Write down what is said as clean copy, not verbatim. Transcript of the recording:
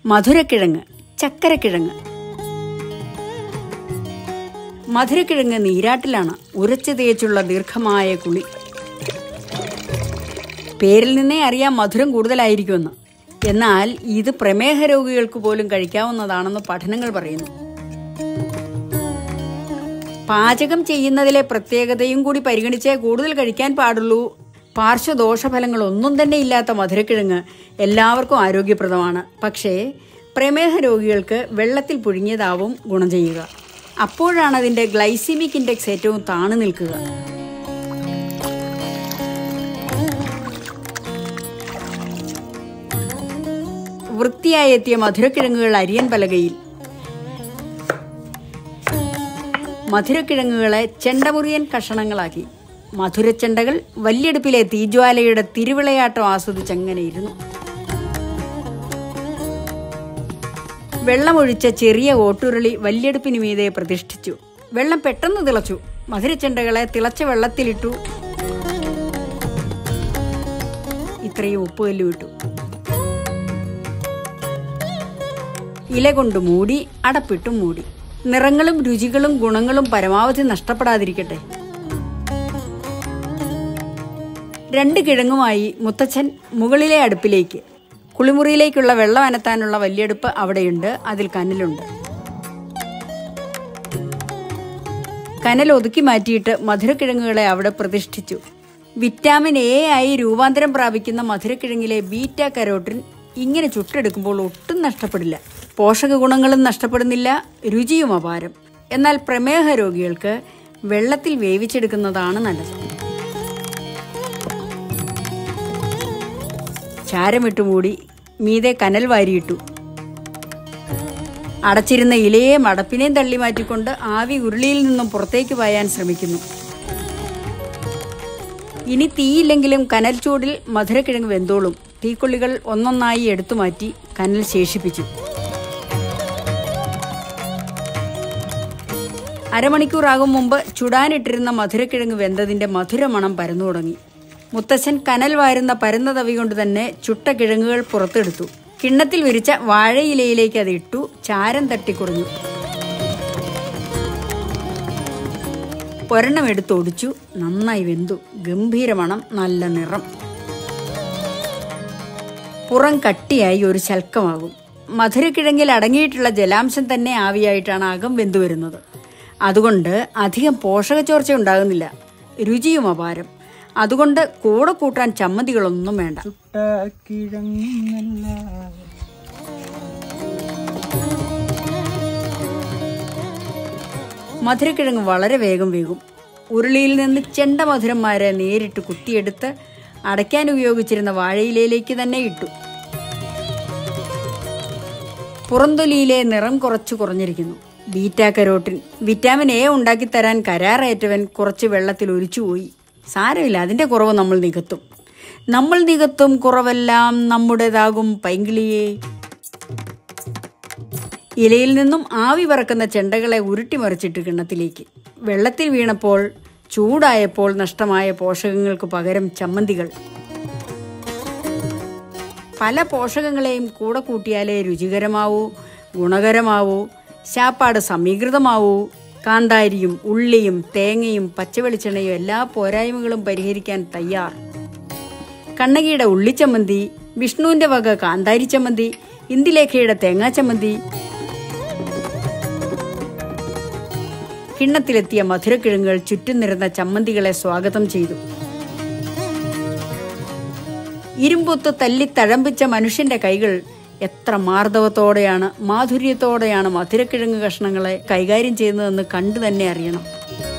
മധുരക്കിഴങ്ങ്, ചക്കരക്കിഴങ്ങ്. മധുരക്കിഴങ്ങ് നീരാട്ടിലാണ് ഉരച്ചു തേച്ചുള്ള ദീർഘമായ കുളി. പേരിൽ നിന്നേ അറിയാം മധുരം കൂടുതലായിരിക്കുമെന്ന്. എന്നാൽ ഇത് പ്രമേഹ രോഗികൾക്ക് പോലും കഴിക്കാവുന്നതാണെന്ന് പഠനങ്ങൾ പറയുന്നു. പാചകം ചെയ്യുന്നതിലെ പ്രത്യേകതയും കൂടി പരിഗണിച്ചേ കൂടുതൽ കഴിക്കാൻ പാടുള്ളൂ. പാർശ്വദോഷഫലങ്ങളൊന്നും തന്നെ ഇല്ലാത്ത മധുരക്കിഴങ്ങ് എല്ലാവർക്കും ആരോഗ്യപ്രദമാണ്. പക്ഷേ പ്രമേഹ രോഗികൾക്ക് വെള്ളത്തിൽ പുഴുങ്ങിയതാവും ഗുണം ചെയ്യുക. അപ്പോഴാണ് അതിൻ്റെ ഗ്ലൈസിമിക് ഇൻഡെക്സ് ഏറ്റവും താണു നിൽക്കുക. വൃത്തിയായി എത്തിയ മധുരക്കിഴങ്ങുകൾ അരിയൻ പലകയിൽ. മധുരക്കിഴങ്ങുകളെ ചെണ്ടമുറിയൻ കഷണങ്ങളാക്കി. മധുരച്ചെണ്ടകൾ വല്യടുപ്പിലെ തീജ്വാലയുടെ തിരുവിളയാട്ടം ആസ്വദിച്ചങ്ങനെ ഇരുന്നു. വെള്ളമൊഴിച്ച ചെറിയ ഓട്ടുരുളി വല്യടുപ്പിന് മീതെ പ്രതിഷ്ഠിച്ചു. വെള്ളം പെട്ടെന്ന് തിളച്ചു. മധുരച്ചെണ്ടകളെ തിളച്ച വെള്ളത്തിലിട്ടു. ഇത്രയും ഉപ്പുകല്ല് വിട്ടു. ഇല കൊണ്ട് മൂടി, അടപ്പിട്ടും മൂടി. നിറങ്ങളും രുചികളും ഗുണങ്ങളും പരമാവധി നഷ്ടപ്പെടാതിരിക്കട്ടെ. 2 കിഴങ്ങുമായി മുത്തച്ഛൻ മുകളിലെ അടുപ്പിലേക്ക്. കുളിമുറിയിലേക്കുള്ള വെള്ളം അനത്താനുള്ള വല്യടുപ്പ് അവിടെയുണ്ട്. അതിൽ കനലുണ്ട്. കനൽ ഒതുക്കി മാറ്റിയിട്ട് മധുരക്കിഴങ്ങുകളെ അവിടെ പ്രതിഷ്ഠിച്ചു. വിറ്റാമിൻ എ ആയി രൂപാന്തരം പ്രാപിക്കുന്ന മധുരക്കിഴങ്ങിലെ ബീറ്റ കരോട്ടിൻ ഇങ്ങനെ ചുട്ടെടുക്കുമ്പോൾ ഒട്ടും നഷ്ടപ്പെടില്ല. പോഷക ഗുണങ്ങളും നഷ്ടപ്പെടുന്നില്ല, രുചിയും അപാരം. എന്നാൽ പ്രമേഹ രോഗികൾക്ക് വെള്ളത്തിൽ വേവിച്ചെടുക്കുന്നതാണ് നല്ലത്. ചാരമിട്ട് മൂടി മീതെ കനൽ വാരിയിട്ടു. അടച്ചിരുന്ന ഇലയെയും അടപ്പിനെയും തള്ളി മാറ്റിക്കൊണ്ട് ആവി ഉരുളിയിൽ നിന്നും പുറത്തേക്ക് പായാൻ ശ്രമിക്കുന്നു. ഇനി തീയില്ലെങ്കിലും കനൽ ചൂടിൽ മധുരക്കിഴങ്ങ് വെന്തോളും. തീക്കൊള്ളികൾ ഒന്നൊന്നായി എടുത്തുമാറ്റി കനൽ ശേഷിപ്പിച്ചു. അരമണിക്കൂറാകും മുമ്പ് ചുടാനിട്ടിരുന്ന മധുരക്കിഴങ്ങ് വെന്തതിന്റെ മധുരമണം പരന്നു തുടങ്ങി. മുത്തച്ഛൻ കനൽ വാരുന്ന പരന്ന തവി കൊണ്ട് തന്നെ ചുട്ട കിഴങ്ങുകൾ പുറത്തെടുത്തു. കിണ്ണത്തിൽ വിരിച്ച വാഴയിലയിലേക്ക് അത് ഇട്ടു. ചാരം തട്ടിക്കുറഞ്ഞു. ഒരെണ്ണം എടുത്തൊടിച്ചു. നന്നായി വെന്തു. ഗംഭീരമണം, നല്ല നിറം. പുറം കട്ടിയായി ഒരു ശൽക്കമാകും. മധുരക്കിഴങ്ങിൽ അടങ്ങിയിട്ടുള്ള ജലാംശം തന്നെ ആവിയായിട്ടാണ് അകം വെന്തുവരുന്നത്. അതുകൊണ്ട് അധികം പോഷകച്ചോർച്ച ഉണ്ടാകുന്നില്ല. രുചിയും അപാരം. അതുകൊണ്ട് കൂടെ കൂട്ടാൻ ചമ്മന്തികളൊന്നും വേണ്ട. മധുരക്കിഴങ്ങ് വളരെ വേഗം വേകും. ഉരുളിയിൽ നിന്ന് ചെണ്ട മധുരന്മാരെ നേരിട്ട് കുത്തിയെടുത്ത് അടയ്ക്കാൻ ഉപയോഗിച്ചിരുന്ന വാഴയിലയിലേക്ക് തന്നെ ഇട്ടു. പുറന്തൊലിയിലെ നിറം കുറഞ്ഞിരിക്കുന്നു. ബീറ്റ കരോട്ടിൻ, വിറ്റാമിൻ എ ഉണ്ടാക്കിത്തരാൻ കരാറേറ്റവൻ കുറച്ച് വെള്ളത്തിൽ ഒലിച്ചുപോയി. സാരമില്ല, അതിൻ്റെ കുറവ് നമ്മൾ നികത്തും. കുറവെല്ലാം നമ്മുടേതാകും പൈങ്കിളിയെ. ഇലയിൽ നിന്നും ആവി പറക്കുന്ന ചെണ്ടകളെ ഉരുട്ടിമറിച്ചിട്ട് കിണ്ണത്തിലേക്ക്. വെള്ളത്തിൽ വീണപ്പോൾ, ചൂടായപ്പോൾ നഷ്ടമായ പോഷകങ്ങൾക്ക് പകരം ചമ്മന്തികൾ. പല പോഷകങ്ങളെയും കൂടെ കൂട്ടിയാലേ രുചികരമാവൂ, ഗുണകരമാവൂ, ശാപ്പാട് സമീകൃതമാവൂ. കാന്താരിയും ഉള്ളിയും തേങ്ങയും പച്ചവെളിച്ചെണ്ണയും എല്ലാ പോരായ്മകളും പരിഹരിക്കാൻ തയ്യാർ. കണ്ണകിയുടെ ഉള്ളിച്ചമ്മന്തി, വിഷ്ണുവിന്റെ വക കാന്താരി ചമ്മന്തി, ഇന്ദുലേഖയുടെ തേങ്ങാച്ചമ്മന്തി. കിണ്ണത്തിലെത്തിയ മധുരക്കിഴങ്ങുകൾ ചുറ്റും നിറഞ്ഞ ചമ്മന്തികളെ സ്വാഗതം ചെയ്തു. ഇരുമ്പൊത്ത് തല്ലി തഴമ്പിച്ച മനുഷ്യന്റെ കൈകൾ എത്ര മാർദ്ദവത്തോടെയാണ്, മാധുര്യത്തോടെയാണ് മധുരക്കിഴങ്ങ് കഷ്ണങ്ങളെ കൈകാര്യം ചെയ്യുന്നതെന്ന് കണ്ടു തന്നെ അറിയണം.